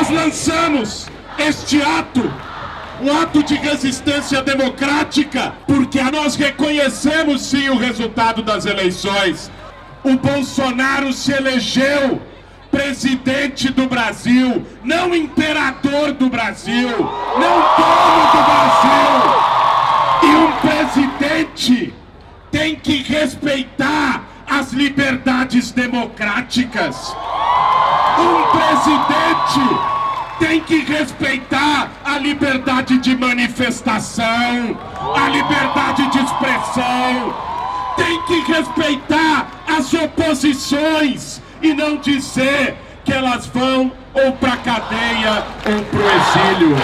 Nós lançamos este ato, um ato de resistência democrática, porque nós reconhecemos sim o resultado das eleições. O Bolsonaro se elegeu presidente do Brasil, não imperador do Brasil, não dono do Brasil. E um presidente tem que respeitar as liberdades democráticas. Um presidente tem que respeitar a liberdade de manifestação, a liberdade de expressão, tem que respeitar as oposições e não dizer que elas vão ou pra cadeia ou pro exílio.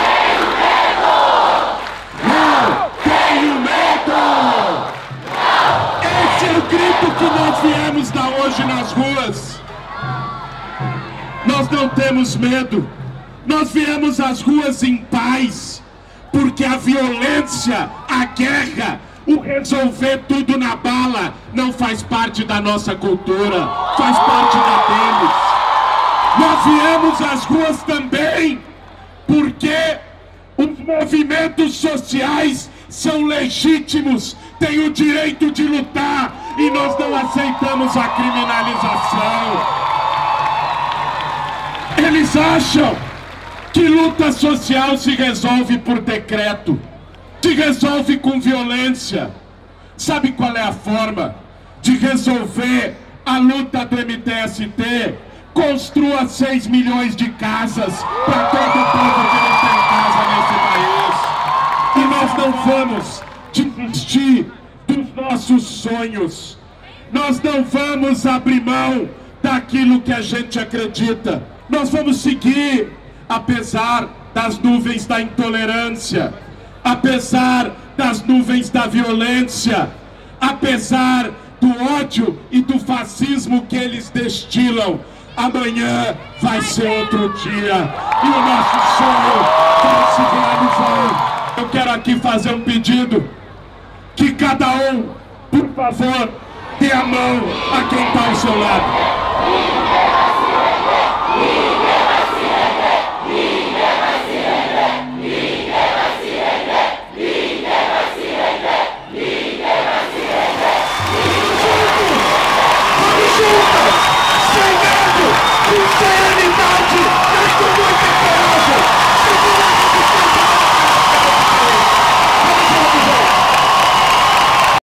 Não tenho medo! Esse é o grito que nós viemos dar hoje nas ruas. Nós não temos medo. Nós viemos às ruas em paz, porque a violência, a guerra, o resolver tudo na bala não faz parte da nossa cultura, faz parte da deles. Nós viemos às ruas também porque os movimentos sociais são legítimos, têm o direito de lutar e nós não aceitamos a criminalização. Eles acham que luta social se resolve por decreto, se resolve com violência. Sabe qual é a forma de resolver a luta do MTST? Construa 6 milhões de casas para todo o povo que não tem casa nesse país. E nós não vamos desistir dos nossos sonhos. Nós não vamos abrir mão daquilo que a gente acredita. Nós vamos seguir, apesar das nuvens da intolerância, apesar das nuvens da violência, apesar do ódio e do fascismo que eles destilam. Amanhã vai ser outro dia e o nosso sonho vai se realizar. Eu quero aqui fazer um pedido, que cada um, por favor, dê a mão a quem está ao seu lado.